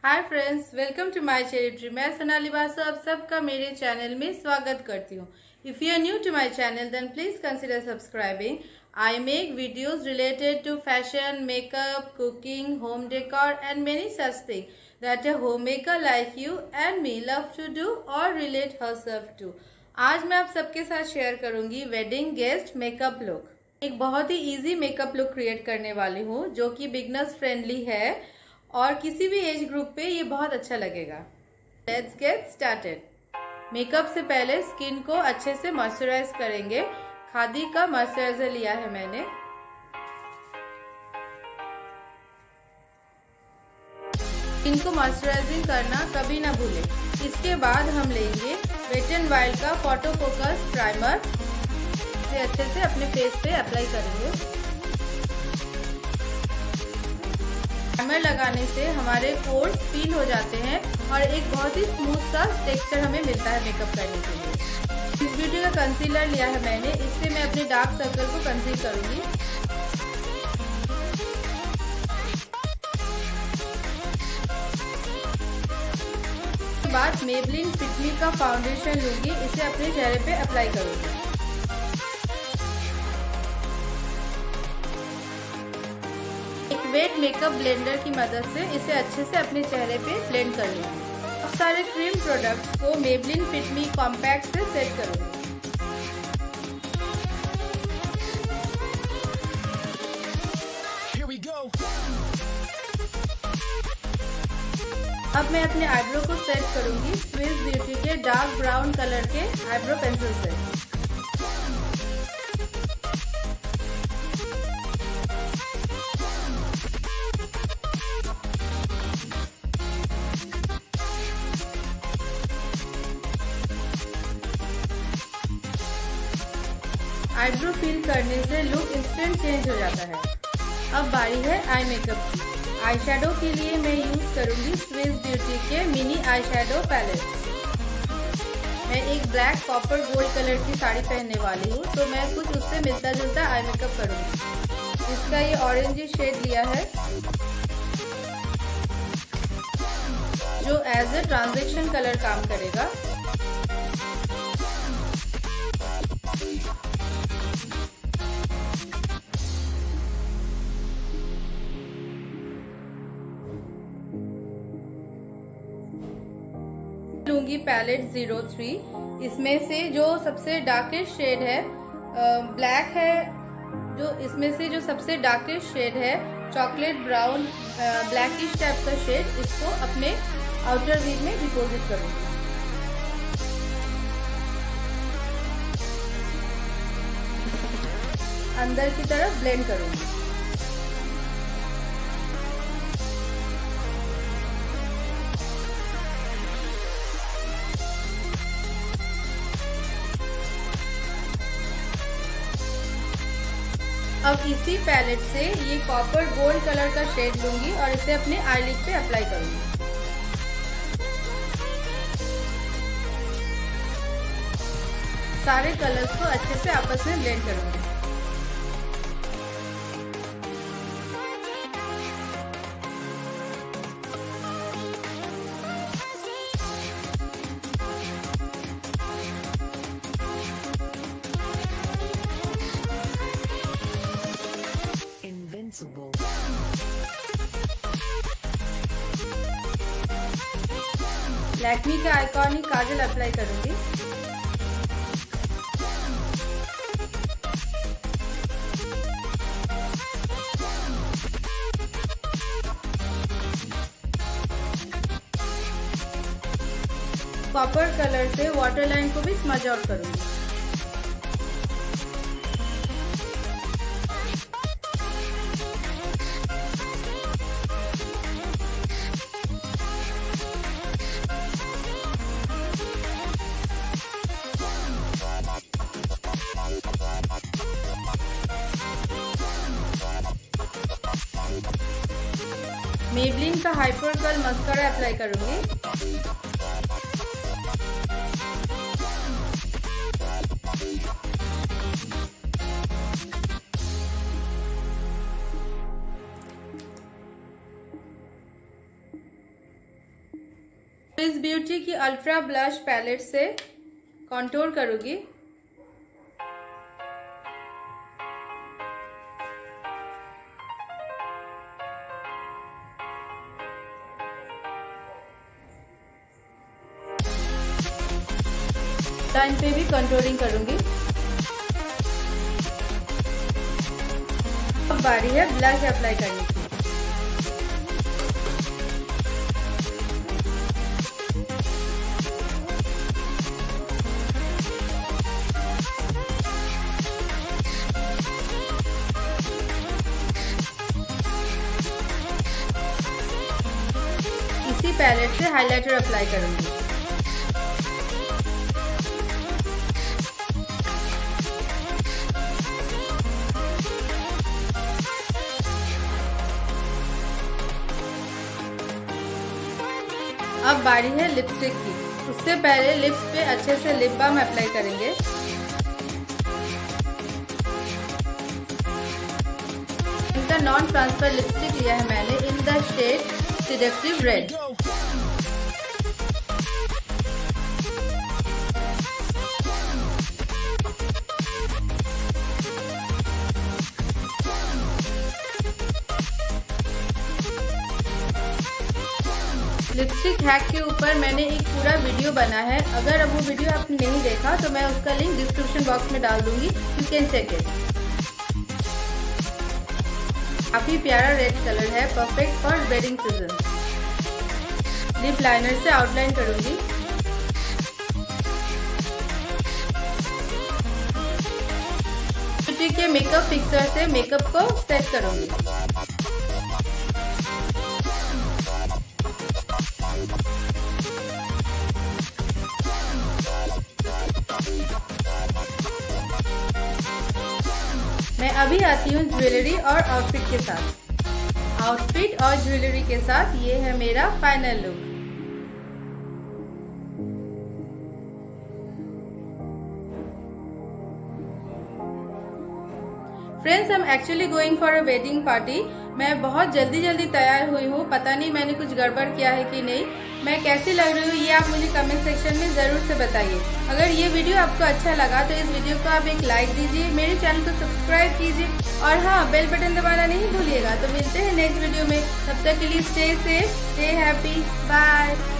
Hi friends, welcome to my charity. मैं सोनाली बासु आप सबका मेरे चैनल में स्वागत करती हूँ। If you are new to my channel then please consider subscribing. I make videos related to fashion, makeup, cooking, home decor and many such thing that a home maker like you and me love to do और relate herself to. आज मैं आप सबके साथ share करूंगी wedding guest makeup look. एक बहुत ही इजी मेकअप लुक क्रिएट करने वाली हूँ जो कि बिगनर्स फ्रेंडली है और किसी भी एज ग्रुप पे ये बहुत अच्छा लगेगा। Let's get started. मेकअप से पहले स्किन को अच्छे से मॉइस्चराइज करेंगे। खादी का मॉइस्चराइजर लिया है मैंने। स्किन को मॉइस्चराइजिंग करना कभी ना भूलें। इसके बाद हम लेंगे वेट एंड वाइल्ड का फोटो फोकस प्राइमर। इसे अच्छे से अपने फेस पे अप्लाई करेंगे। प्राइमर लगाने से हमारे पोर्स फील हो जाते हैं और एक बहुत ही स्मूथ सा टेक्सचर हमें मिलता है मेकअप करने के लिए। इस ब्यूटी का कंसीलर लिया है मैंने। इससे मैं अपने डार्क सर्कल को कंसील करूंगी। उसके बाद मेबलिन फिट मी का फाउंडेशन लूंगी। इसे अपने चेहरे पे अप्लाई करूंगी। वेट मेकअप ब्लेंडर की मदद से इसे अच्छे से अपने चेहरे पे ब्लेंड कर लूंगी। अब सारे क्रीम प्रोडक्ट्स को मेबलिन फिट मी कॉम्पैक्ट से सेट करूंगी। अब मैं अपने आईब्रो को सेट करूंगी स्विस ब्यूटी के डार्क ब्राउन कलर के आईब्रो पेंसिल से। आईब्रो फिल करने से लुक इंस्टेंट चेंज हो जाता है। अब बारी है आई मेकअप की। आई शेडो के लिए मैं यूज करूंगी स्विस ब्यूटी के मिनी आई शेडो पैलेट। मैं एक ब्लैक कॉपर गोल्ड कलर की साड़ी पहनने वाली हूँ, तो मैं कुछ उससे मिलता जुलता आई मेकअप करूंगी। इसका ये ऑरेंज शेड लिया है जो एज ए ट्रांजेक्शन कलर काम करेगा। लूंगी पैलेट 03। इसमें से जो सबसे डार्केस्ट शेड है ब्लैक है। जो इसमें से जो सबसे डार्केस्ट शेड है चॉकलेट ब्राउन ब्लैकिश टाइप का शेड, इसको अपने आउटर रील में डिपॉजिट करूंगी। अंदर की तरफ ब्लेंड करूंगी। अब इसी पैलेट से ये कॉपर गोल्ड कलर का शेड लूंगी और इसे अपने आईलिड पे अप्लाई करूंगी। सारे कलर्स को अच्छे से आपस में ब्लेंड करूंगी। लैक्मी का आइकॉनिक काजल अप्लाई करूंगी। कॉपर कलर से वाटर लाइन को भी स्मज आउट करूंगी। मेबलिन का हाइपर कर्ल मस्कारा अप्लाई करूंगी। इस ब्यूटी की अल्ट्रा ब्लश पैलेट से कॉन्टूर करूंगी। लाइन पे भी कंटूरिंग करूंगी। अब बारी है ब्लश अप्लाई करने की। इसी पैलेट से हाइलाइटर अप्लाई करूंगी। अब बारी है लिपस्टिक की। उससे पहले लिप्स पे अच्छे से लिप बाम अप्लाई करेंगे। इनका नॉन ट्रांसफर लिपस्टिक लिया है मैंने in the shade seductive red. Lipstick hack के ऊपर मैंने एक पूरा वीडियो बना है। अगर अब वो वीडियो आपने नहीं देखा तो मैं उसका लिंक डिस्क्रिप्शन बॉक्स में डाल दूंगी, यू कैन चेक इट। काफी प्यारा रेड कलर है, perfect for wedding season. Lip liner से आउटलाइन करूंगी। ब्यूटी के मेकअप फिक्सर से मेकअप को सेट करूंगी। मैं अभी आती हूँ ज्वेलरी और आउटफिट के साथ। आउटफिट और ज्वेलरी के साथ ये है मेरा final look. Friends, I am actually going for a wedding party. मैं बहुत जल्दी तैयार हुई हूँ। पता नहीं मैंने कुछ गड़बड़ किया है कि नहीं। मैं कैसी लग रही हूँ ये आप मुझे कमेंट सेक्शन में जरूर से बताइए। अगर ये वीडियो आपको अच्छा लगा तो इस वीडियो को आप एक लाइक दीजिए, मेरे चैनल को सब्सक्राइब कीजिए और हाँ, बेल बटन दबाना नहीं भूलिएगा। तो मिलते हैं नेक्स्ट वीडियो में। तब तक के लिए stay safe, stay happy, bye.